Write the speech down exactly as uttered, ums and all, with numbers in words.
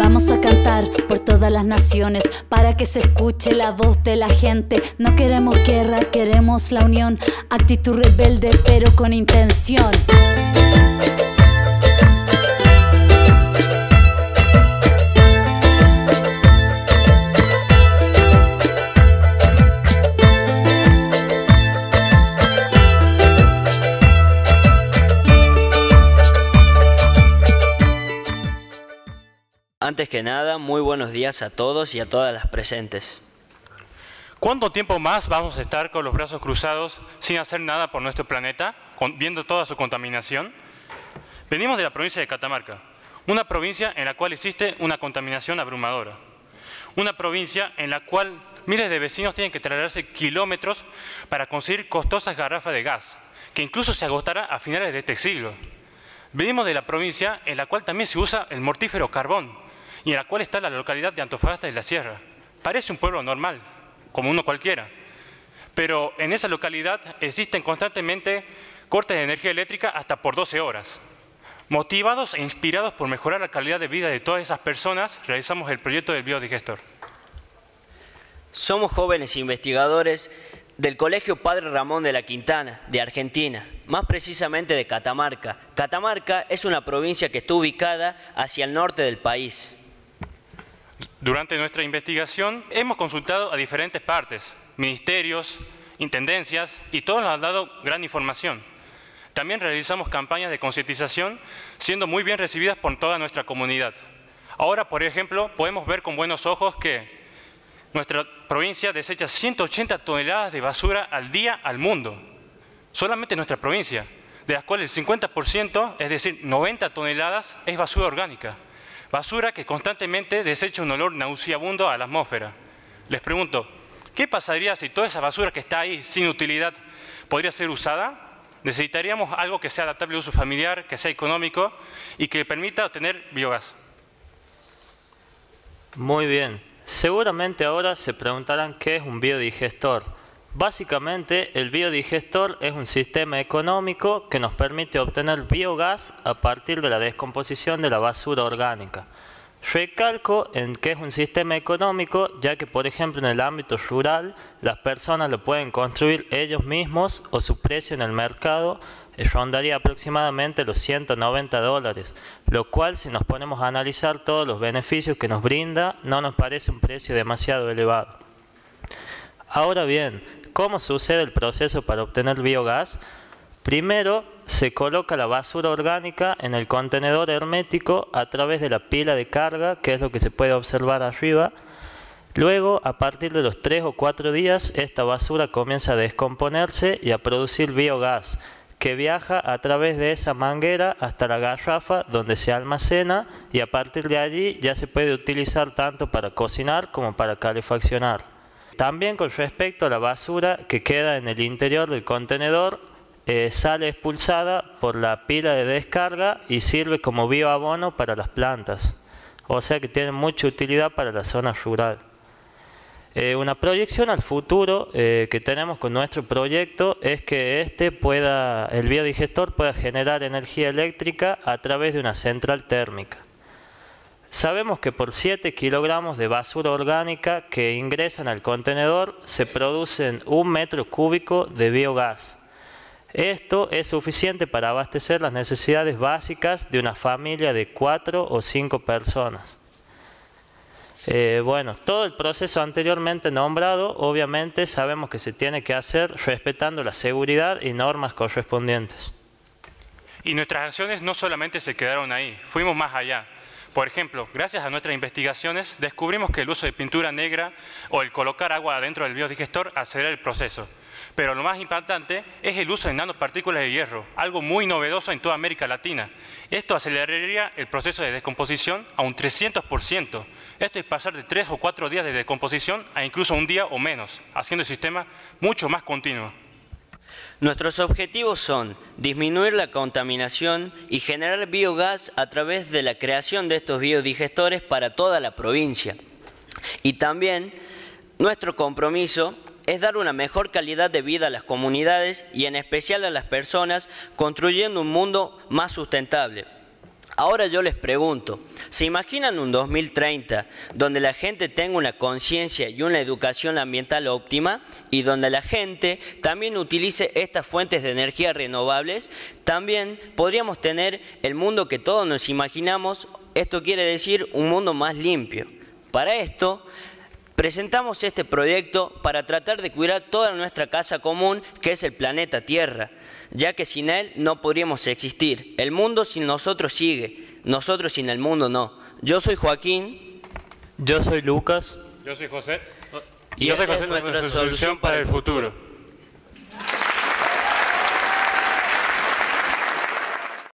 Vamos a cantar por todas las naciones para que se escuche la voz de la gente. No queremos guerra, queremos la unión. Actitud rebelde pero con intención. Antes que nada, muy buenos días a todos y a todas las presentes. ¿Cuánto tiempo más vamos a estar con los brazos cruzados sin hacer nada por nuestro planeta, viendo toda su contaminación? Venimos de la provincia de Catamarca, una provincia en la cual existe una contaminación abrumadora. Una provincia en la cual miles de vecinos tienen que trasladarse kilómetros para conseguir costosas garrafas de gas, que incluso se agotará a finales de este siglo. Venimos de la provincia en la cual también se usa el mortífero carbón, y en la cual está la localidad de Antofagasta de la Sierra. Parece un pueblo normal, como uno cualquiera, pero en esa localidad existen constantemente cortes de energía eléctrica hasta por doce horas. Motivados e inspirados por mejorar la calidad de vida de todas esas personas, realizamos el proyecto del biodigestor. Somos jóvenes investigadores del Colegio Padre Ramón de la Quintana, de Argentina, más precisamente de Catamarca. Catamarca es una provincia que está ubicada hacia el norte del país. Durante nuestra investigación hemos consultado a diferentes partes, ministerios, intendencias, y todos nos han dado gran información. También realizamos campañas de concientización, siendo muy bien recibidas por toda nuestra comunidad. Ahora, por ejemplo, podemos ver con buenos ojos que nuestra provincia desecha ciento ochenta toneladas de basura al día al mundo. Solamente nuestra provincia, de las cuales el cincuenta por ciento, es decir, noventa toneladas, es basura orgánica. Basura que constantemente desecha un olor nauseabundo a la atmósfera. Les pregunto, ¿qué pasaría si toda esa basura que está ahí sin utilidad podría ser usada? Necesitaríamos algo que sea adaptable a uso familiar, que sea económico y que permita obtener biogás. Muy bien. Seguramente ahora se preguntarán qué es un biodigestor. Básicamente, el biodigestor es un sistema económico que nos permite obtener biogás a partir de la descomposición de la basura orgánica. Recalco en que es un sistema económico, ya que, por ejemplo, en el ámbito rural, las personas lo pueden construir ellos mismos o su precio en el mercado rondaría aproximadamente los ciento noventa dólares, lo cual, si nos ponemos a analizar todos los beneficios que nos brinda, no nos parece un precio demasiado elevado. Ahora bien, ¿cómo sucede el proceso para obtener biogás? Primero, se coloca la basura orgánica en el contenedor hermético a través de la pila de carga, que es lo que se puede observar arriba. Luego, a partir de los tres o cuatro días, esta basura comienza a descomponerse y a producir biogás, que viaja a través de esa manguera hasta la garrafa donde se almacena, y a partir de allí ya se puede utilizar tanto para cocinar como para calefaccionar. También con respecto a la basura que queda en el interior del contenedor, eh, sale expulsada por la pila de descarga y sirve como bioabono para las plantas. O sea que tiene mucha utilidad para la zona rural. Eh, una proyección al futuro eh, que tenemos con nuestro proyecto es que este pueda, el biodigestor pueda generar energía eléctrica a través de una central térmica. Sabemos que por siete kilogramos de basura orgánica que ingresan al contenedor se producen un metro cúbico de biogás. Esto es suficiente para abastecer las necesidades básicas de una familia de cuatro o cinco personas. Eh, bueno, todo el proceso anteriormente nombrado, obviamente sabemos que se tiene que hacer respetando la seguridad y normas correspondientes. Y nuestras acciones no solamente se quedaron ahí, fuimos más allá. Por ejemplo, gracias a nuestras investigaciones descubrimos que el uso de pintura negra o el colocar agua adentro del biodigestor acelera el proceso. Pero lo más impactante es el uso de nanopartículas de hierro, algo muy novedoso en toda América Latina. Esto aceleraría el proceso de descomposición a un trescientos por ciento. Esto es pasar de tres o cuatro días de descomposición a incluso un día o menos, haciendo el sistema mucho más continuo. Nuestros objetivos son disminuir la contaminación y generar biogás a través de la creación de estos biodigestores para toda la provincia. Y también nuestro compromiso es dar una mejor calidad de vida a las comunidades y en especial a las personas, construyendo un mundo más sustentable. Ahora yo les pregunto, ¿se imaginan un dos mil treinta donde la gente tenga una conciencia y una educación ambiental óptima y donde la gente también utilice estas fuentes de energía renovables? También podríamos tener el mundo que todos nos imaginamos, esto quiere decir un mundo más limpio. Para esto, presentamos este proyecto para tratar de cuidar toda nuestra casa común, que es el planeta Tierra, ya que sin él no podríamos existir. El mundo sin nosotros sigue, nosotros sin el mundo no. Yo soy Joaquín. Yo soy Lucas. Yo soy José. Y, y esta es nuestra solución para el futuro.